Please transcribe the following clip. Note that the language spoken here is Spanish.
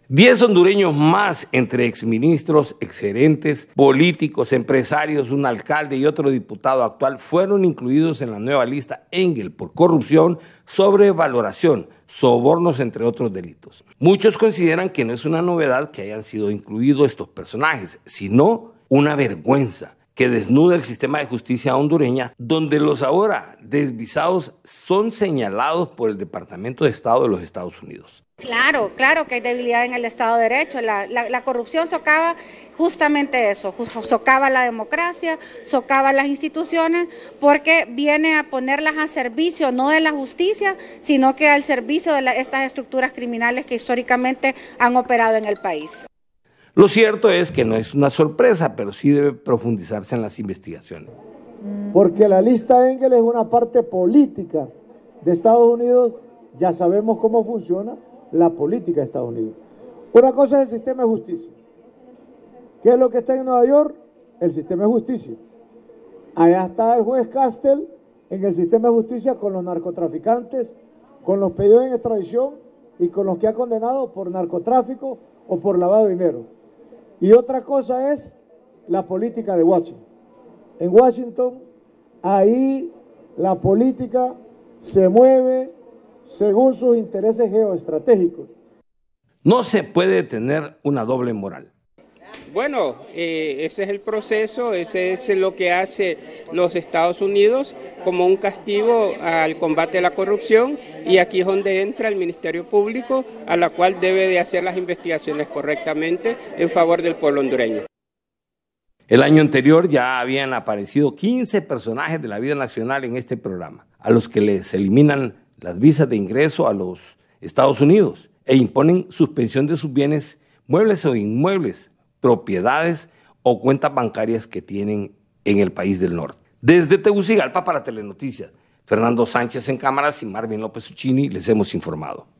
10 hondureños más, entre exministros, exgerentes, políticos, empresarios, un alcalde y otro diputado actual, fueron incluidos en la nueva lista Engel por corrupción, sobrevaloración, sobornos, entre otros delitos. Muchos consideran que no es una novedad que hayan sido incluidos estos personajes, sino una vergüenza que desnuda el sistema de justicia hondureña, donde los ahora desvisados son señalados por el Departamento de Estado de los Estados Unidos. Claro que hay debilidad en el Estado de Derecho. La corrupción socava justamente eso, socava la democracia, socava las instituciones, porque viene a ponerlas a servicio no de la justicia, sino que al servicio de estas estructuras criminales que históricamente han operado en el país. Lo cierto es que no es una sorpresa, pero sí debe profundizarse en las investigaciones. Porque la lista Engel es una parte política de Estados Unidos, ya sabemos cómo funciona la política de Estados Unidos. Una cosa es el sistema de justicia. ¿Qué es lo que está en Nueva York? El sistema de justicia. Allá está el juez Castel en el sistema de justicia con los narcotraficantes, con los pedidos en extradición y con los que ha condenado por narcotráfico o por lavado de dinero. Y otra cosa es la política de Washington. En Washington, ahí la política se mueve según sus intereses geoestratégicos. No se puede tener una doble moral. Bueno, ese es el proceso, ese es lo que hace los Estados Unidos como un castigo al combate a la corrupción, y aquí es donde entra el Ministerio Público, a la cual debe de hacer las investigaciones correctamente en favor del pueblo hondureño. El año anterior ya habían aparecido 15 personajes de la vida nacional en este programa, a los que les eliminan las visas de ingreso a los Estados Unidos e imponen suspensión de sus bienes, muebles o inmuebles, propiedades o cuentas bancarias que tienen en el país del norte. Desde Tegucigalpa para Telenoticias, Fernando Sánchez en cámaras y Marvin López Uccini les hemos informado.